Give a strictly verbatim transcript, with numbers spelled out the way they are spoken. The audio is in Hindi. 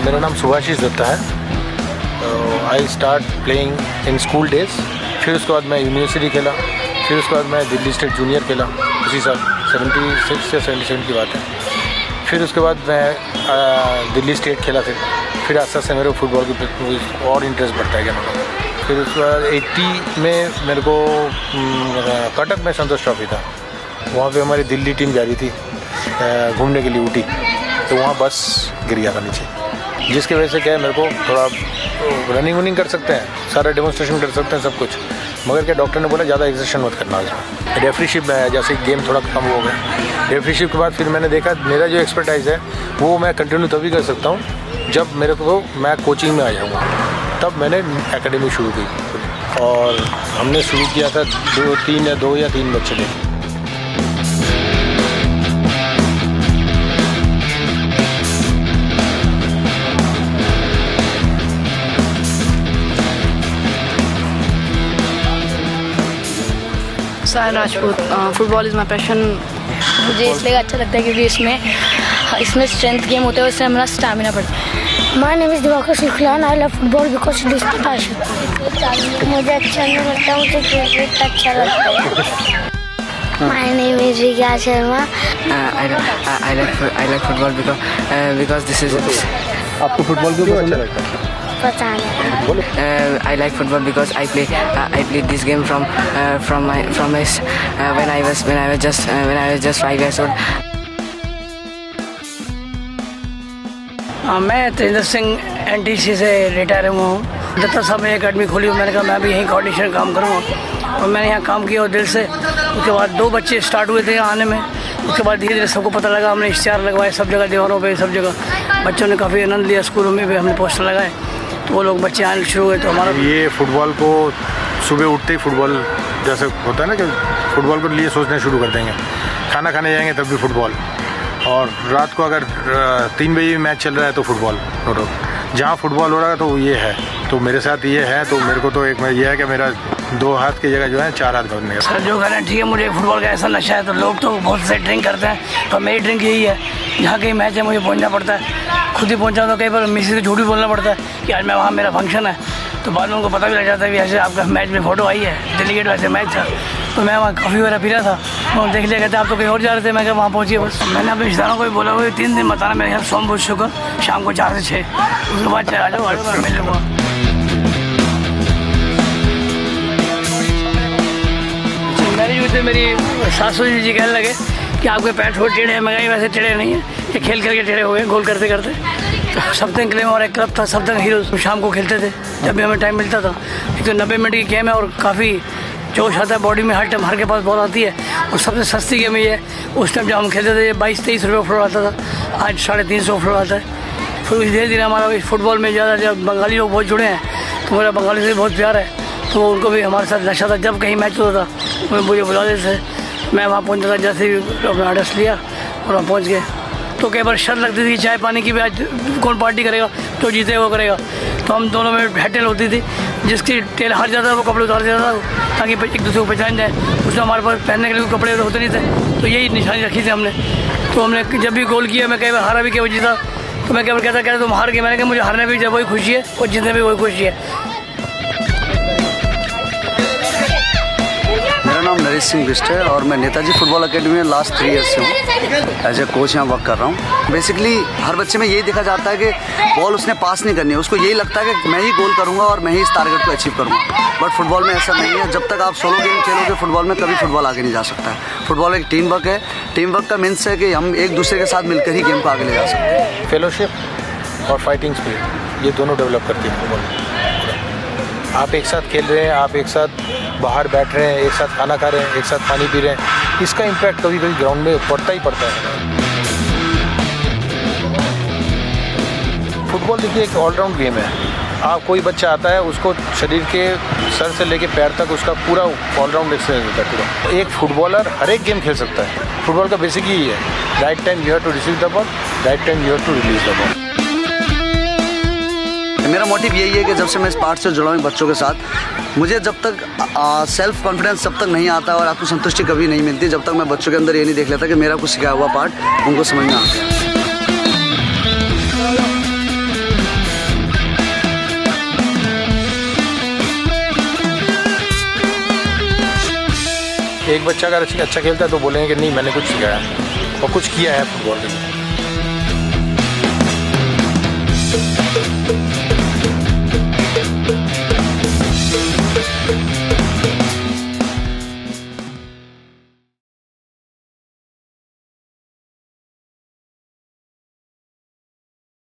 मेरा नाम सुभाषिष दत्ता है। तो I start playing in school days. फिर उसके बाद मैं यूनिवर्सिटी खेला। फिर उसके बाद मैं दिल्ली स्टेट जूनियर खेला उसी साल सेवेंटी सिक्स या सेवेंटी सेवन की बात है। फिर उसके बाद मैं दिल्ली स्टेट खेला। फिर फिर आस्ते आस्ते मेरे को फुटबॉल की और इंटरेस्ट बढ़ता है क्या मतलब। फिर उसके बाद एट्टी में मेरे को कटक में संतोष ट्रॉफी था। वहाँ पे हमारी दिल्ली टीम जा रही थी घूमने के लिए ऊटी। तो वहाँ बस गिर गया था नीचे, जिसकी वजह से क्या है मेरे को थोड़ा रनिंग वनिंग कर सकते हैं, सारा डेमोन्स्ट्रेशन कर सकते हैं सब कुछ, मगर क्या डॉक्टर ने बोला ज़्यादा एक्सरसाइज मत करना। उसमें रेफरीशिप में जैसे गेम थोड़ा कम हो गया। रेफरीशिप के बाद फिर मैंने देखा मेरा जो एक्सपर्टाइज है वो मैं कंटिन्यू तभी कर सकता हूँ जब मेरे को मैं कोचिंग में आ जाऊँगा। तब मैंने एकेडमी शुरू की और हमने शुरू किया था दो तीन या दो या तीन बच्चे थे। Sayan Rajput. Football is my passion. मुझे इसलिए अच्छा लगता है क्योंकि इसमें इसमें स्ट्रेंथ गेम होता है, उससे हमारा स्टैमिना बढ़ता है। My name is Diwakar Sukhlan. I love football because it is my passion. मुझे अच्छा नहीं लगता, मुझे क्रिकेट अच्छा लगता है। My name is Riya Sharma. I like I like football because because this is आपको फुटबॉल क्यों अच्छा लगता है? पता नहीं। Uh, I like football because I play uh, I played this game from uh, from my from my uh, when I was when I was just uh, when I was just five years old. uh, मैं Tejendra Singh N T C से रिटायर हुआ हूँ। दत्ता साहब ने अकेडमी खोली हुई, मैंने कहा मैं भी यहीं कोऑर्डिनेशन काम करूँगा और मैंने यहाँ काम किया और दिल से। उसके बाद दो बच्चे स्टार्ट हुए थे यहाँ आने में। उसके बाद धीरे धीरे सबको पता लगा, हमने इश्तिहार लगवाए सब जगह, दीवारों पे सब जगह। बच्चों ने काफ़ी आनंद लिया, स्कूलों में भी हमने पोस्टर लगाए तो वो लोग बच्चे आने शुरू हुए। तो हमारा ये फुटबॉल को सुबह उठते ही फुटबॉल जैसे होता है ना कि फुटबॉल को लिए सोचना शुरू कर देंगे, खाना खाने जाएंगे तब भी फुटबॉल, और रात को अगर तीन बजे भी मैच चल रहा है तो फुटबॉल। जहाँ फुटबॉल हो रहा है तो ये है। तो मेरे साथ ये है तो मेरे को तो एक ये है कि मेरा दो हाथ की जगह जो है चार हाथ बनने का। सर जो गारंटी है, मुझे फुटबॉल का ऐसा नशा है तो लोग तो बहुत से ड्रिंक करते हैं, तो मेरी ड्रिंक यही है। जहाँ कहीं मैच है मुझे पहुँचना पड़ता है, खुद ही पहुँचा तो कई बार मिसी से झूठ भी बोलना पड़ता है कि आज मैं वहाँ मेरा फंक्शन है। तो बाद में उनको पता भी लग जाता है कि ऐसे आपका मैच में फ़ोटो आई है, दिल्ली गेट वैसे मैच था। तो मैं वहाँ काफ़ी बार फिरा था, वो देख लिया कहते आप तो कहीं और जा रहे थे। मैं क्या वहाँ पहुँची बस। मैंने अपने रिश्तेदारों को भी बोला हुआ तीन दिन बताना मेरे यहाँ सोम बुध शुक्र शाम को चार से छः, उसके बाद चला जाओ और मिल लूँगा। मैरिज हुई थी मेरी सासू जी कहने लगे कि आपके पैर थोड़े टेढ़े हैं। मैं वैसे टेढ़े नहीं है, ये खेल करके टेढ़े हो गए गोल करते करते। तो सप्तन क्लेम और एक क्लब था सप्तन हीरोज, शाम को खेलते थे जब भी हमें टाइम मिलता था। एक तो नब्बे मिनट की गेम है और काफ़ी जोश आता है बॉडी में, हर टाइम हर के पास बॉल आती है और सबसे सस्ती गेम ये है। उस टाइम जब हम खेलते थे ये बाईस तेईस रुपये फ्लोर आता था, आज साढ़े तीन सौ फ्लोर आता है। फिर धीरे धीरे हमारा फुटबॉल में ज़्यादा जब बंगाली लोग बहुत जुड़े हैं तो मेरा बंगाली से बहुत प्यार है, तो उनको भी हमारे साथ नशा था। जब कहीं मैच होता था वो मुझे बुला देते थे, मैं वहाँ पहुँचता था, जैसे भी अपना एड्रेस लिया और वहाँ पहुँच गए। तो कई बार शर्त लगती थी चाय पानी की भी, आज कौन पार्टी करेगा, जो जीते वो करेगा। तो हम दोनों में हेटेल होती थी, जिसकी टेल हार जाता था वो कपड़े उतार देता था ताकि एक दूसरे को पहचान जाए। उसमें हमारे पास पहनने के लिए कपड़े होते नहीं थे, तो यही निशानी रखी थी हमने। तो हमने जब भी गोल किया, मैं कई बार हारा भी कई बार जीता, तो मैं कई बार कहता कहता तुम हार गए। मैंने कहा मुझे हारने भी जब वही खुशी है और जीतने भी वही खुशी है। मेरा नाम नरेश सिंह बिस्ट है और मैं नेताजी फुटबॉल अकेडमी में लास्ट थ्री इयर्स से हूँ एज ए कोच यहाँ वर्क कर रहा हूँ। बेसिकली हर बच्चे में यही देखा जाता है कि बॉल उसने पास नहीं करनी है, उसको यही लगता है कि मैं ही गोल करूँगा और मैं ही इस टारगेट को अचीव करूँगा। बट फुटबॉल में ऐसा नहीं है। जब तक आप सोलो गेम खेलोगे फुटबॉल में, कभी फुटबॉल आगे नहीं जा सकता है। फुटबॉल एक टीम वर्क है। टीम वर्क का मीन्स है कि हम एक दूसरे के साथ मिलकर ही गेम को आगे ले जा सकते हैं। फेलोशिप और फाइटिंग स्पिरिट ये दोनों डेवलप करती है फुटबॉल। आप एक साथ खेल रहे हैं, आप एक साथ बाहर बैठ रहे हैं, एक साथ खाना खा रहे हैं, एक साथ पानी पी रहे हैं, इसका इम्पैक्ट कभी कभी ग्राउंड में पड़ता ही पड़ता है। फुटबॉल देखिए एक ऑलराउंड गेम है। आप कोई बच्चा आता है उसको शरीर के सर से लेके पैर तक उसका पूरा ऑलराउंड एक्सरसाइज होता है पूरा। एक फुटबॉलर हर एक गेम खेल सकता है। फुटबॉल का बेसिक ही है, right time you have to receive the ball, right time you have to release the ball. मेरा मोटिव यही है कि जब से मैं इस पार्ट से जुड़ा हूँ बच्चों के साथ, मुझे जब तक आ, सेल्फ कॉन्फिडेंस जब तक नहीं आता और आत्मसंतुष्टि कभी नहीं मिलती जब तक मैं बच्चों के अंदर ये नहीं देख लेता कि मेरा कुछ सिखाया हुआ पार्ट उनको समझ में आ गया। एक बच्चा अगर अच्छा अच्छा खेलता है तो बोलेंगे कि नहीं मैंने कुछ सिखाया और कुछ किया है फुटबॉल के लिए। Thank you.